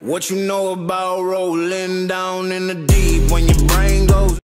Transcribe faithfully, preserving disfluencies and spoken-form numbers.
What you know about rolling down in the deep when your brain goes